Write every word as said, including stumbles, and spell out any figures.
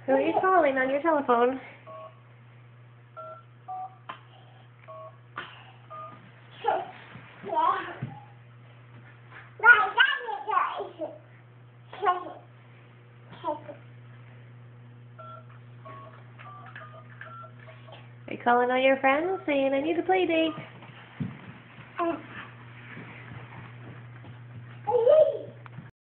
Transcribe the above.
Who are you calling on your telephone? Are you calling all your friends saying I need a play date?